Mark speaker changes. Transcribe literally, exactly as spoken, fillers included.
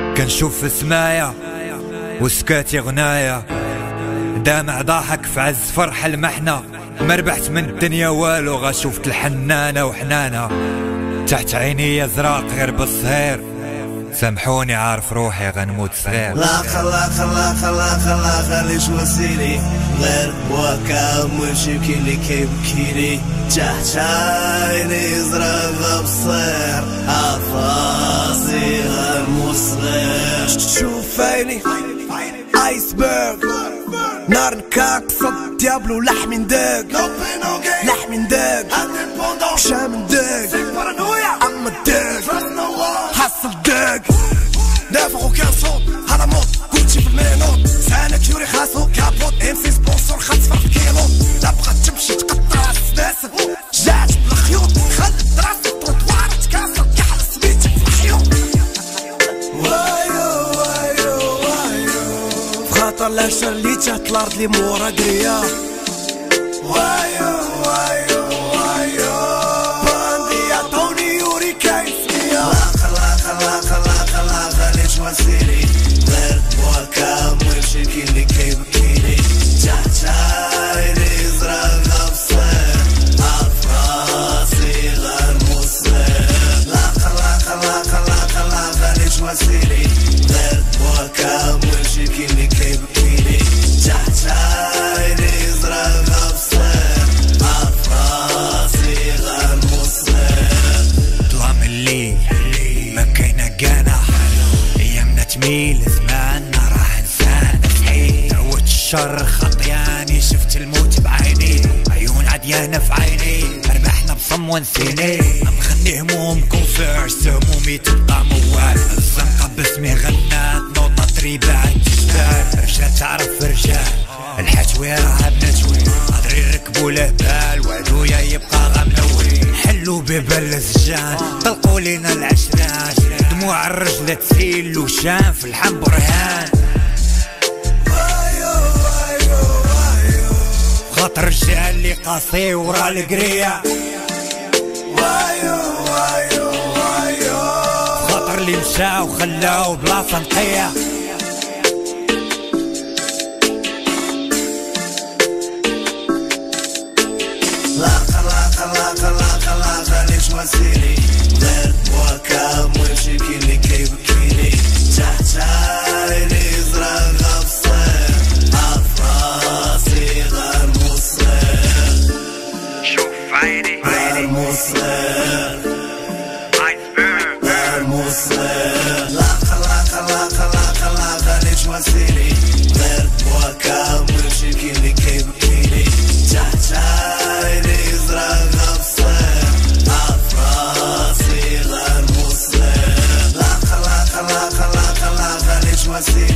Speaker 1: كنشوف السمايا وسكاتي غنايا، دامع ضاحك في عز فرح المحنة، ما ربحت من الدنيا والو، غا شوفت الحنانة وحنانة تحت عيني زراق غير بالصهير، سامحوني عارف روحي غنموت صغير.
Speaker 2: لا خلا خلا خلا خلا خليش وسيلي غير وكا ماشي كيلي كيبكيلي تحت عيني زراق بصير عفاسي غنموت صغير. شوف عيني ايسبرغ نار نكاكسط ديابلو لحمي نداق لحمي نداق شام نداق اما الداق حصل داق نافخ وكان صوت هذا موت قلتي في المينوت سانك يوري خاصو كابوت امسي سبونسور خمس فرق كيلو لا بغات تمشي تقطع السناسة جات بالخيوط خلت راسك تروطوار تكاسر كحل سميتك في الحيوط. وايو وايو وايو فخاطر لا شرلي تحت الارض لي مورا قريا. وايو وايو وايو باندي عطوني يوري كاين سمية. خلا خلا خلا خلا خليش وسيلي غير وكا ماشي كيلي كيبكيلي تحت عيني زراق بصير عفراسي غنموت صغير. لا خلا خلا خلا خلا خليش وسيلي غير وكا ماشي كيلي كيبكيلي تحت عيني زراق بصير عفراسي غنموت صغير.
Speaker 1: ظلام الليل ما كاينه كانا، ايامنا تميل زماننا راح نسانا صحيح، تعودت الشر خطياني شفت الموت بعيني، عيون عديانه في عيني ربحنا بصم ونسيني، مغني هموم كونفيرس همومي تبقى موال، الزنقه باسمي غنات نوطه تريبه عند الجبال، رجال تعرف رجال الحتوي راها بنتوي قادرين يركبوا له بال، وعدويا يبقى غا منوي حلوا ببال الزجان طلقوا لينا العشران، دموع الرجل تسيل وشان في الحم برهان. خاطر الرجال اللي قاسي ورا القريه، خاطر اللي مشى وخلاو بلاصه نقيه.
Speaker 2: لا خلا خلا خلا خلا خليش وسيلي غير وكا ماشي كيلي كيبكيلي تحت عيني زراق بصير عفراسي غنموت صغير.
Speaker 1: شوف عيني
Speaker 2: غنموت صغير غنموت صغير. لا خلا خلا خلا خلا خليش وسيلي غير وكا ماشي كيلي كيبكيلي تحت عيني زراق بصير عفراسي غنموت صغير. لا خلا خلا خلا خلا خليش وسيلي